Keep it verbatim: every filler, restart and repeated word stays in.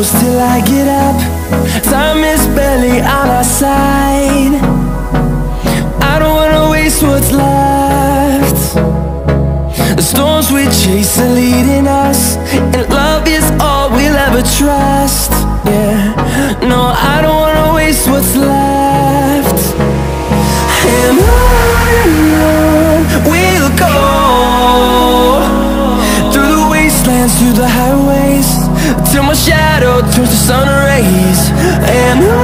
close till I get up. Time is barely on our side. I don't wanna waste what's left. The storms we chase are leading us, and love is all we'll ever trust. Yeah, no, I don't wanna waste what's left. And on and on we'll go, through the wastelands, through the highways, till my shadow turns to sun rays. And on